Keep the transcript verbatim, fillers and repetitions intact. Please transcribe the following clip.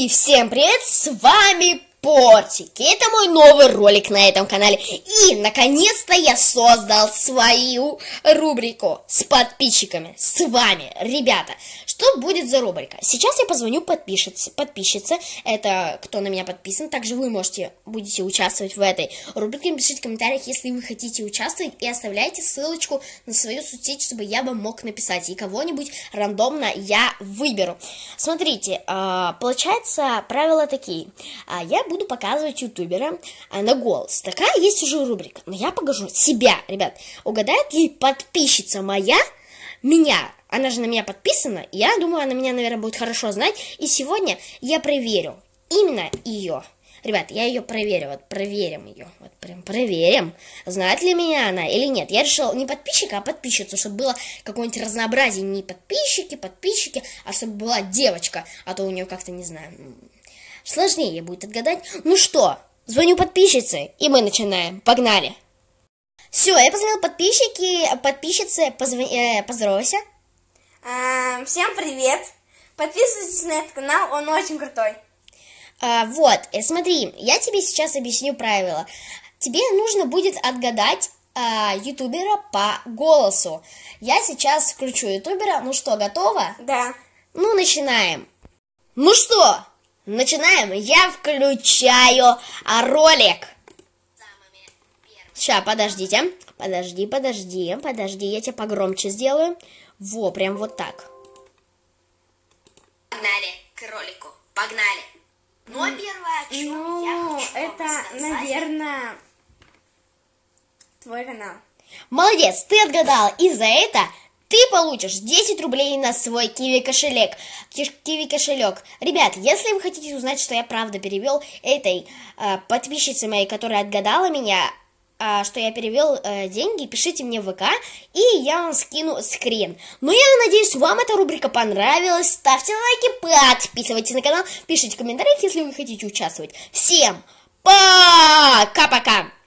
И всем привет, с вами Портик. Это мой новый ролик на этом канале. И, наконец-то, я создал свою рубрику с подписчиками, с вами, ребята. Что будет за рубрика? Сейчас я позвоню подписчице, подписчице, это кто на меня подписан. Также вы можете, будете участвовать в этой рубрике. Пишите в комментариях, если вы хотите участвовать. И оставляйте ссылочку на свою соцсеть, чтобы я вам мог написать. И кого-нибудь рандомно я выберу. Смотрите, получается, правила такие. Я буду показывать ютубера на голос. Такая есть уже рубрика. Но я покажу себя, ребят. Угадает ли подписчица моя меня? Она же на меня подписана. Я думаю, она меня, наверное, будет хорошо знать. И сегодня я проверю именно ее. Ребят, я ее проверю. Вот проверим ее. Вот прям проверим. Знает ли меня она или нет. Я решил не подписчика, а подписчицу, чтобы было какое-нибудь разнообразие. Не подписчики, подписчики, а чтобы была девочка. А то у нее как-то, не знаю, сложнее будет отгадать. Ну что, звоню подписчице, и мы начинаем. Погнали. Все, я позвонил подписчики, подписчице, позв... э, поздоровайся. А, всем привет. Подписывайтесь на этот канал, он очень крутой. А, вот, э, смотри, я тебе сейчас объясню правила. Тебе нужно будет отгадать а, ютубера по голосу. Я сейчас включу ютубера. Ну что, готово? Да. Ну, начинаем. Ну что? Начинаем. Я включаю ролик. Сейчас, подождите. Подожди, подожди, подожди. Я тебе погромче сделаю. Во, прям вот так. Погнали к ролику. Погнали. Но первое, о чем Ну, я хочу вам это, сказать. наверное, твой канал. Молодец, ты отгадал. И за это ты получишь десять рублей на свой Киви кошелек. Киви кошелек. Ребят, если вы хотите узнать, что я правда перевел этой э, подписчице моей, которая отгадала меня, э, что я перевел э, деньги, пишите мне в ВК, и я вам скину скрин. Ну, я надеюсь, вам эта рубрика понравилась. Ставьте лайки, подписывайтесь на канал, пишите в комментариях, если вы хотите участвовать. Всем пока-пока!